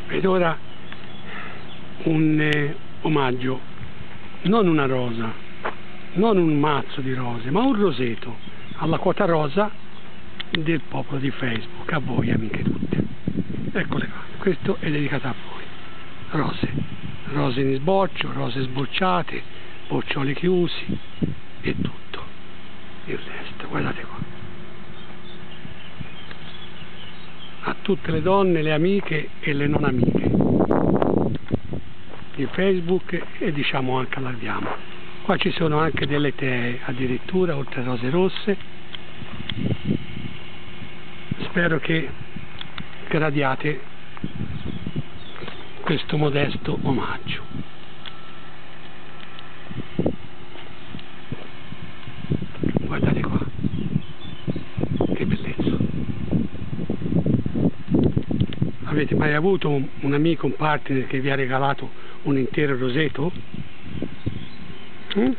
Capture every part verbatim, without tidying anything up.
Ed ora un eh, omaggio, non una rosa, non un mazzo di rose, ma un roseto alla quota rosa del popolo di Facebook, a voi amiche tutte. Eccole qua, questo è dedicato a voi. Rose, rose in sboccio, rose sbocciate, boccioli chiusi e tutto il resto, guardate qua. A tutte le donne, le amiche e le non amiche di Facebook, e diciamo anche allarghiamo. Qua ci sono anche delle tee addirittura, oltre a rose rosse. Spero che gradiate questo modesto omaggio. Guardate qua, che bellezza. Avete mai avuto un, un amico, un partner che vi ha regalato un intero roseto? Mm?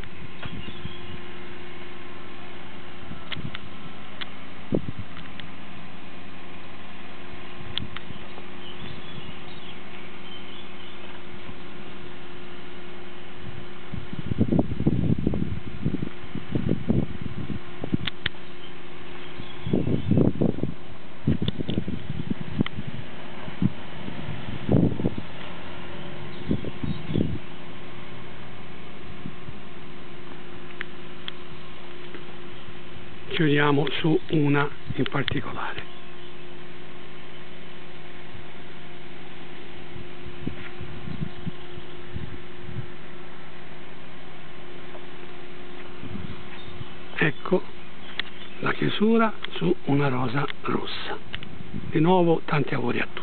Chiudiamo su una in particolare. Ecco la chiusura su una rosa rossa. Di nuovo tanti auguri a tutti.